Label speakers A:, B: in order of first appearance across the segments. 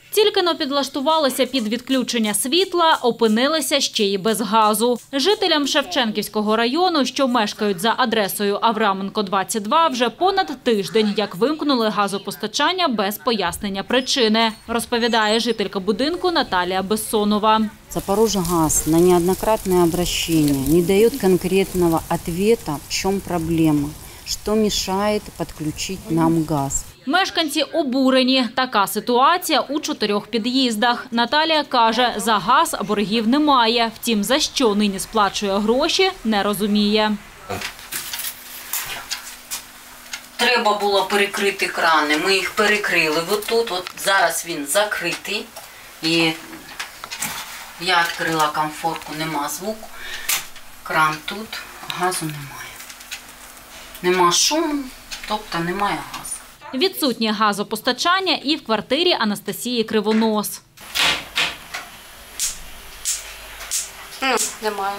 A: Тільки-но підлаштувалися під відключення світла, опинилися ще й без газу. Жителям Шевченківського району, що мешкають за адресою Авраменко, 22, вже понад тиждень, як вимкнули газопостачання без пояснення причини, розповідає жителька будинку Наталія Бессонова.
B: Запорожгаз на неоднократное обращение не дает конкретного ответа, в чем проблема, что мешает подключить нам газ.
A: Мешканці обурені. Така ситуація у 4 під'їздах. Наталія каже, за газ боргів немає. Втім, за що нині сплачує гроші, не розуміє.
B: Треба було перекрити крани. Ми їх перекрили. От зараз він закритий. І я відкрила комфорку, нема звуку. Кран тут, газу немає. Нема шуму, тобто немає газу.
A: Відсутнє газопостачання і в квартирі Анастасії Кривонос.
C: Немає.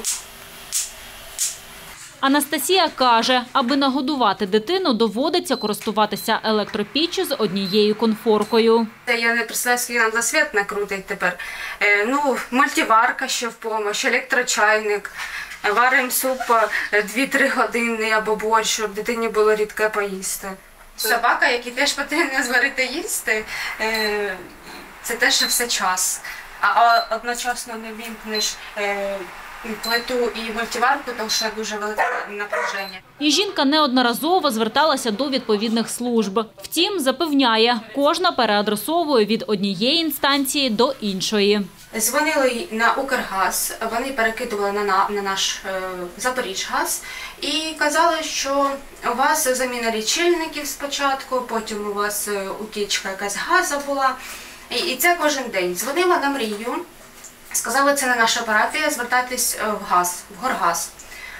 A: Анастасія каже, аби нагодувати дитину, доводиться користуватися електропіччю з однією конфоркою.
C: Я не представляю, скільки нам за світ накрутить тепер. Мультиварка ще в допомогу, електрочайник. Варимо суп 2-3 години або борщ, щоб дитині було рідке поїсти. Собака, який теж потрібно зварити їсти, це теж все час. А одночасно не вімкнеш плиту і мультиварку, тому що дуже велике напряження.
A: І жінка неодноразово зверталася до відповідних служб. Втім, запевняє, кожна переадресовує від однієї інстанції до іншої.
C: Дзвонили на Укргаз, вони перекидували на наш Запоріжгаз і казали, що у вас заміна лічильників спочатку, потім у вас утічка якась газу була. І це кожен день. Дзвонила на Мрію, сказали, це не наша парафія, звертайтесь в Горгаз.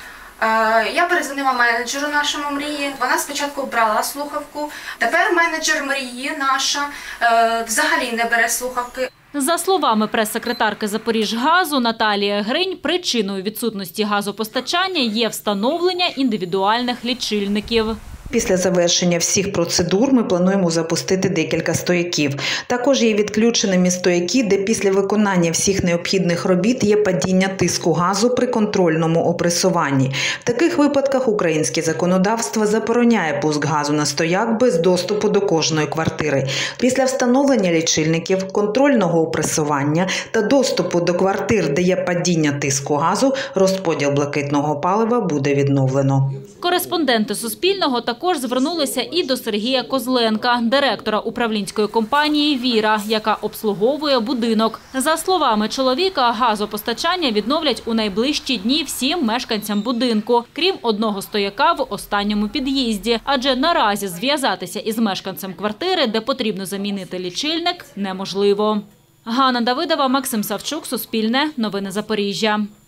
C: Я перезвонила менеджеру нашому Мрії, вона спочатку брала слухавку, тепер менеджер Мрії наша взагалі не бере слухавки.
A: За словами прес-секретарки Запоріжгазу Наталії Гринь, причиною відсутності газопостачання є встановлення індивідуальних лічильників.
D: Після завершення всіх процедур ми плануємо запустити декілька стояків. Також є відключеними стояки, де після виконання всіх необхідних робіт є падіння тиску газу при контрольному опресуванні. В таких випадках українське законодавство забороняє пуск газу на стояк без доступу до кожної квартири. Після встановлення лічильників, контрольного опресування та доступу до квартир, де є падіння тиску газу, розподіл блакитного палива буде відновлено.
A: Кореспонденти Суспільного також звернулися і до Сергія Козленка, директора управлінської компанії «Віра», яка обслуговує будинок. За словами чоловіка, газопостачання відновлять у найближчі дні всім мешканцям будинку, крім одного стояка в останньому під'їзді. Адже наразі зв'язатися із мешканцем квартири, де потрібно замінити лічильник, неможливо. Ганна Давидова, Максим Савчук, Суспільне, Новини Запоріжжя.